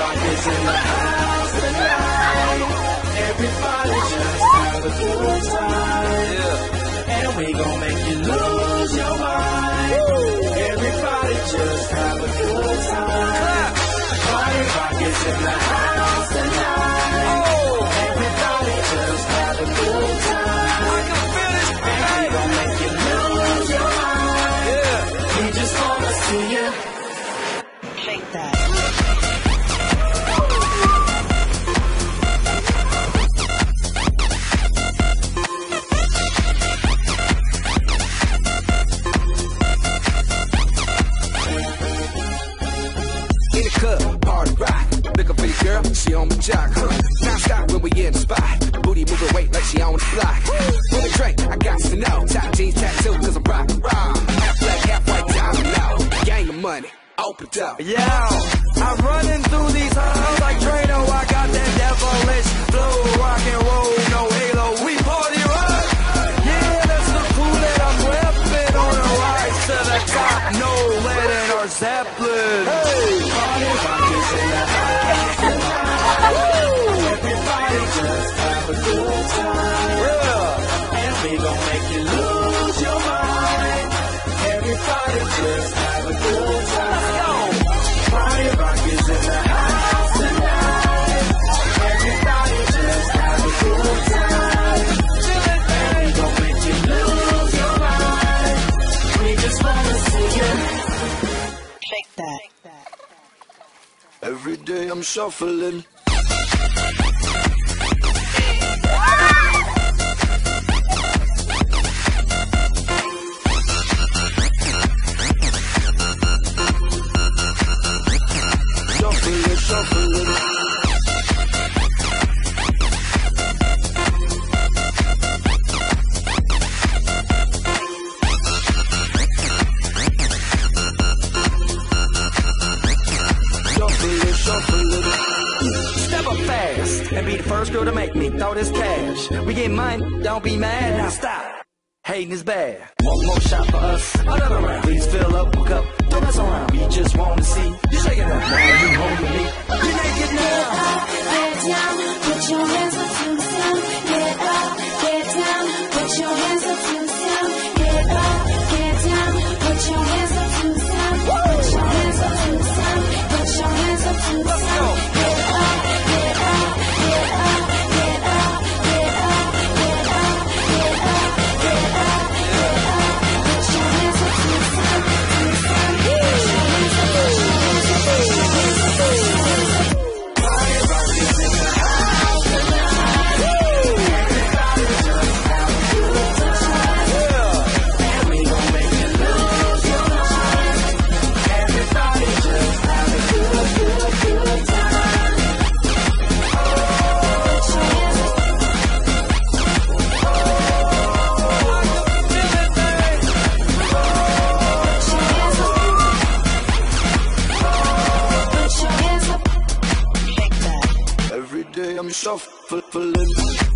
Rockets in the house tonight. Everybody just have a good time. And we gon' make you lose your mind. Everybody just have a good time. Party Rockets in the house tonight. Everybody just have a good time. And we gon' make you lose your mind. We just wanna see you shake that. In the club, party rock. Looking for your girl, she on my jock. Non-stop when we in the spot. Booty moving weight like she on the block. For the drink, I got to know. Top jeans tattoo, cause I'm rock and roll. Half black, half white, diamond low. Gang your money, open it up. Yeah, I'm running through these halls like Drano. I got that devilish flow, rock and roll, no halo. We party rock. Yeah, that's the cool that I'm repping on a rise to the top. No lead in our Zeppelin. Hey, party Rockets in the house tonight. Everybody just have a good time. And we gon' make you lose your mind. Everybody just have a good time. Party Rockets in the house tonight. Everybody just have a good time. And we gon' make you lose your mind. We just wanna see you Shake that. Every day I'm shuffling. Shuffling. step up fast and be the first girl to make me throw this cash. We get mine, don't be mad, now stop. Hating is bad. One more shot for us, another round. Please fill up a cup, don't mess around. We just wanna see you shaking it up. Now you holding me, you naked now. Get down, put your hands up to the sound. Get up, get down, put your hands up to the sound. Get up, get down, put your hands up to the sound. Put your hands up to the sound. Put your hands up to the sound. Get up, get up, get up, get up, get up, get up, get up, get up, get up. Put your hands up to the sound, to the sound. Put your hands up, put your hands up, put your hands up, put your hands up. Party Rockets in the house tonight. Everybody just have a good time. And we gon' make you lose your mind. Everybody just have a good time. Put your hands up. Put your hands up. Shake that. Every day I'm shuffling.